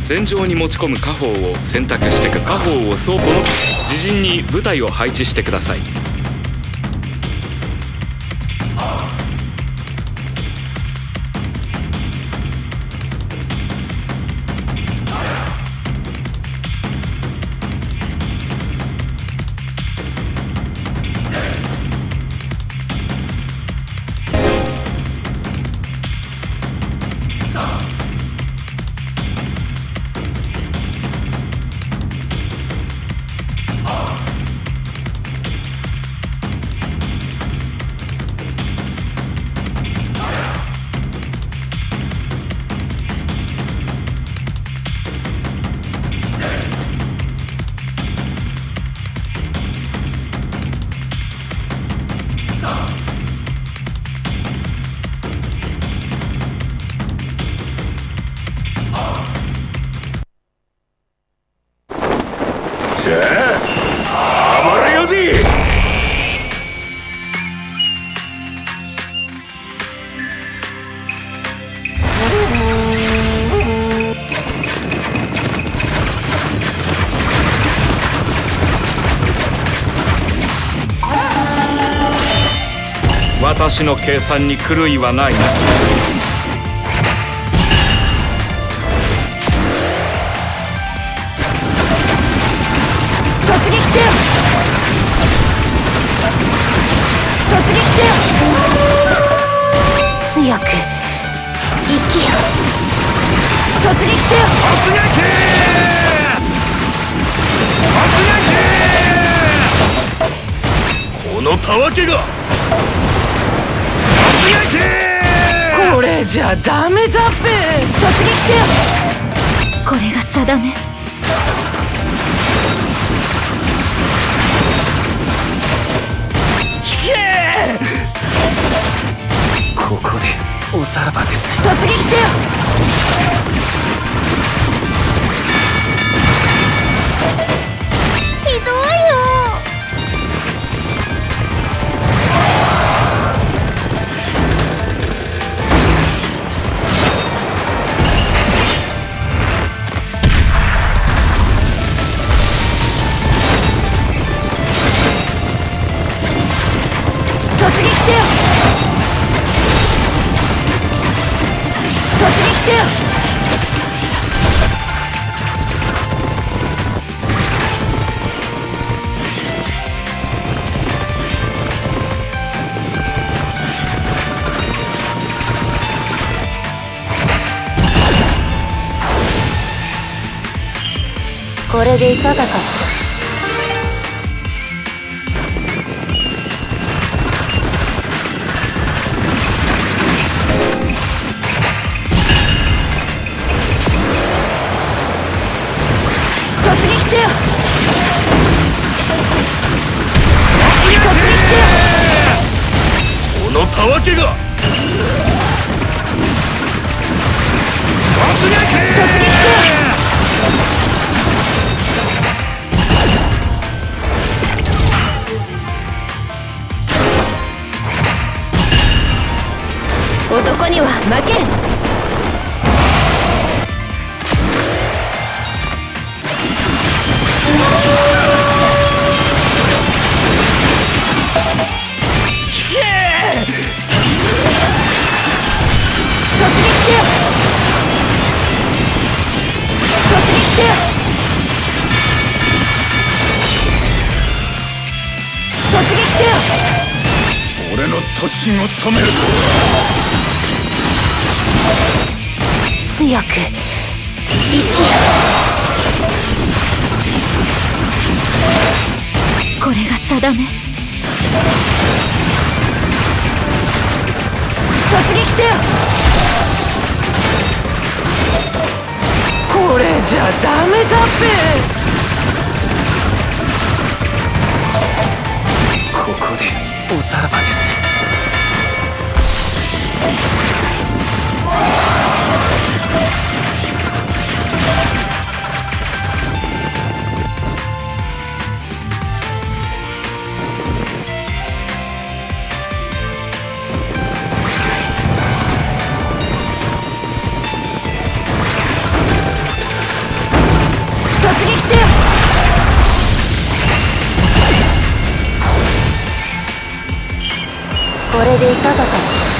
戦場に持ち込む家宝を選択して家宝を倉庫の自陣に部隊を配置してください。私の計算に狂いはないな。 突撃せよ。突撃せよ。強く生きよ。突撃せよ。突撃。 このたわけが。 これじゃダメだっぺ。突撃せよ。これが定め。 引け。ここでおさらばです。 突撃せよ。ひどいよ。これでいかがかしら。突撃せよ。突撃せよ。 このたわけが。突撃せよ。 男には負けん。 引け。 突撃せよ。突撃せよ。突撃せよ。 俺の突進を止めると強く生きよ。これが定め。突撃せよ。これじゃダメだっぺ。 ここでおさらばです。 れでいかがかしら。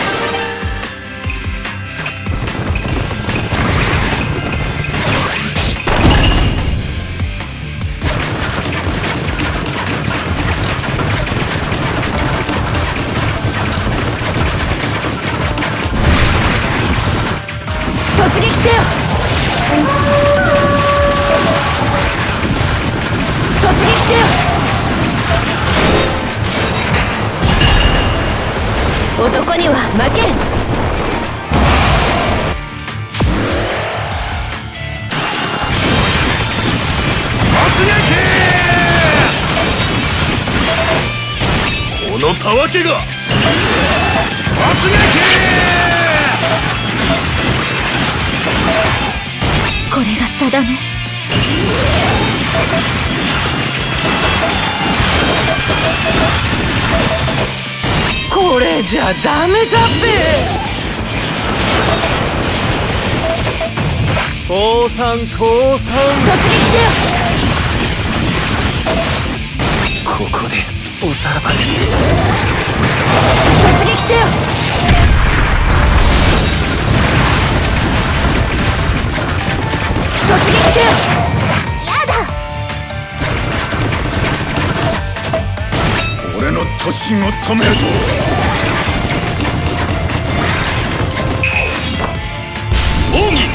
突撃せよ。突撃せよ。男には負けん。 このたわけが突撃。 これが定め。これじゃダメだべ。 降参降参。 突撃せよ。 ここでおさらばです。 突撃せよ。突撃せよ。やだ。 俺の突進を止めると奥義。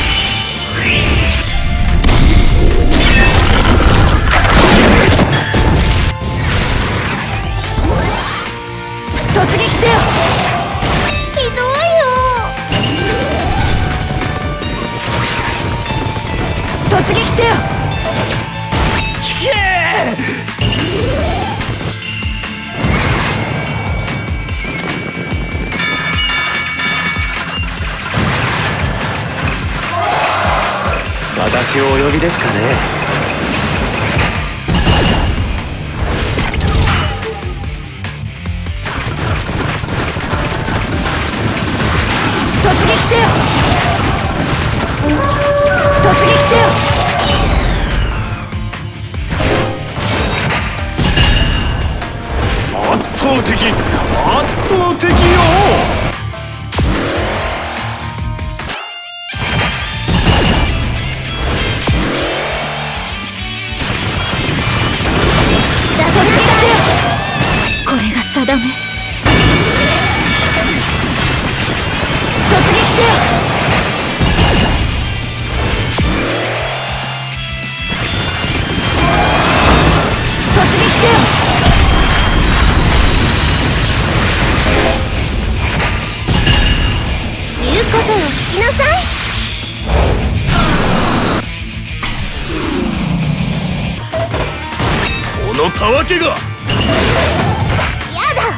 突撃せよ。ひどいよ。突撃せよ。 引け。私をお呼びですかね。 突撃せよ。突撃せよ。 圧倒的圧倒的よ。 これが定め。突撃せよ。突撃せよ。言うことを聞きなさい。 このたわけが。 やだ。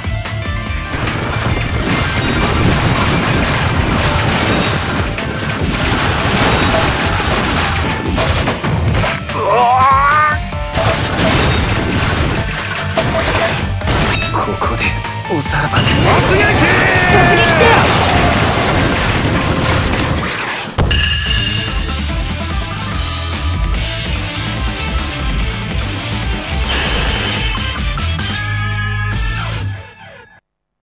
ここでおさらばです。 突撃せよ。